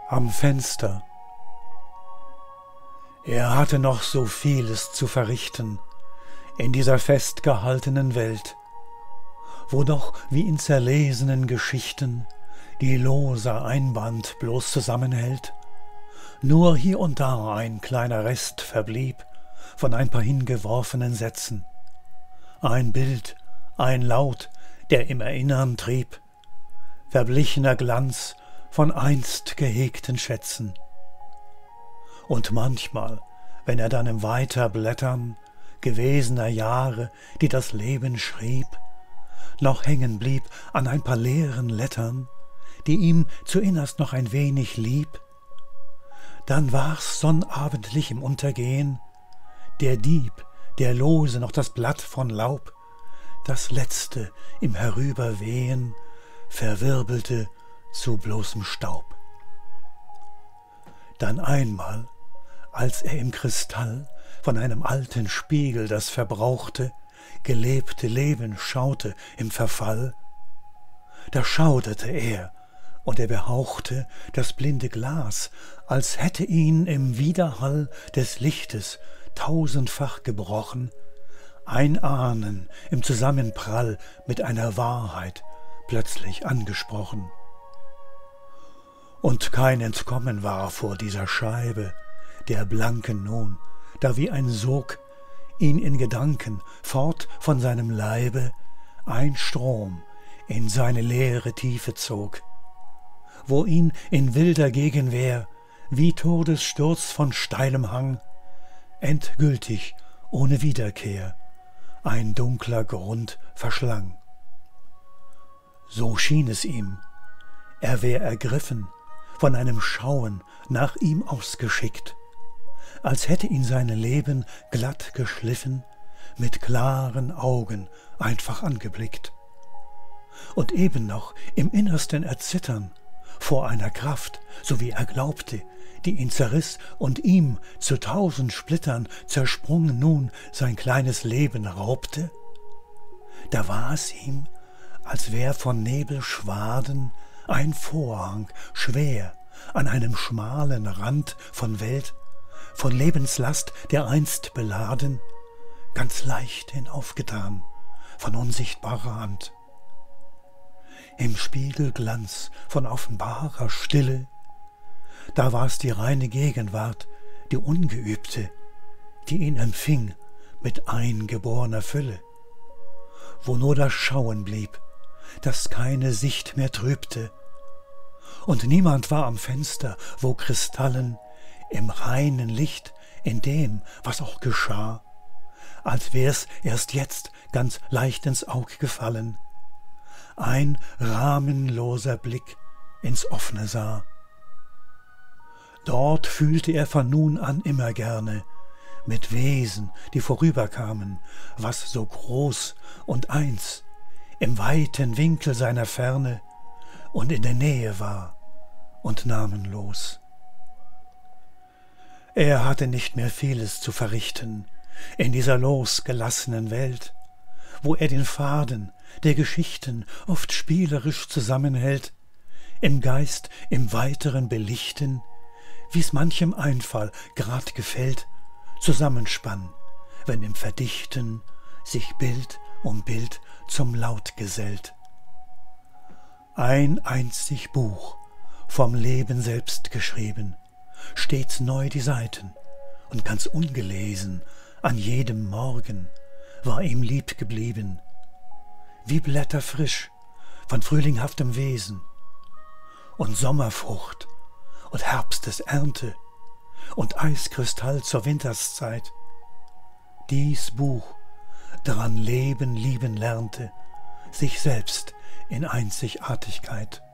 Am Fenster. Er hatte noch so vieles zu verrichten in dieser festgehaltenen Welt, wo doch wie in zerlesenen Geschichten die lose Einband bloß zusammenhält, nur hier und da ein kleiner Rest verblieb von ein paar hingeworfenen Sätzen, ein Bild, ein Laut, der im Erinnern trieb, verblichener Glanz von einst gehegten Schätzen. Und manchmal, wenn er dann im Weiterblättern gewesener Jahre, die das Leben schrieb, noch hängen blieb an ein paar leeren Lettern, die ihm zuinnerst noch ein wenig lieb, dann war's sonnabendlich im Untergehen, der Dieb, der lose noch das Blatt von Laub, das letzte im Herüberwehen verwirbelte zu bloßem Staub. Dann einmal, als er im Kristall von einem alten Spiegel das verbrauchte, gelebte Leben schaute im Verfall, da schauderte er, und er behauchte das blinde Glas, als hätte ihn im Widerhall des Lichtes tausendfach gebrochen, ein Ahnen im Zusammenprall mit einer Wahrheit plötzlich angesprochen. Und kein Entkommen war vor dieser Scheibe, der blanken nun, da wie ein Sog ihn in Gedanken fort von seinem Leibe ein Strom in seine leere Tiefe zog, wo ihn in wilder Gegenwehr wie Todessturz von steilem Hang endgültig ohne Wiederkehr ein dunkler Grund verschlang. So schien es ihm, er wär ergriffen, von einem Schauen nach ihm ausgeschickt, als hätte ihn sein Leben glatt geschliffen, mit klaren Augen einfach angeblickt. Und eben noch im Innersten erzittern vor einer Kraft, so wie er glaubte, die ihn zerriss und ihm zu 1000 Splittern zersprungen nun sein kleines Leben raubte, da war es ihm, als wär von Nebelschwaden ein Vorhang schwer an einem schmalen Rand von Welt, von Lebenslast, der einst beladen, ganz leicht hinaufgetan von unsichtbarer Hand. Im Spiegelglanz von offenbarer Stille, da war's die reine Gegenwart, die ungeübte, die ihn empfing mit eingeborener Fülle, wo nur das Schauen blieb, das keine Sicht mehr trübte, und niemand war am Fenster, wo Kristallen im reinen Licht, in dem, was auch geschah, als wär's erst jetzt ganz leicht ins Aug gefallen, ein rahmenloser Blick ins Offene sah. Dort fühlte er von nun an immer gerne, mit Wesen, die vorüberkamen, was so groß und eins im weiten Winkel seiner Ferne und in der Nähe war und namenlos. Er hatte nicht mehr vieles zu verrichten in dieser losgelassenen Welt, wo er den Faden der Geschichten oft spielerisch zusammenhält, im Geist im Weiteren belichten, wie's manchem Einfall grad gefällt, zusammenspann, wenn im Verdichten sich Bild um Bild zum Laut gesellt. Ein einzig Buch, vom Leben selbst geschrieben, stets neu die Seiten und ganz ungelesen an jedem Morgen war ihm lieb geblieben, wie Blätter frisch von frühlinghaftem Wesen und Sommerfrucht und Herbstesernte und Eiskristall zur Winterszeit. Dies Buch daran Leben lieben lernte, sich selbst in Einzigartigkeit.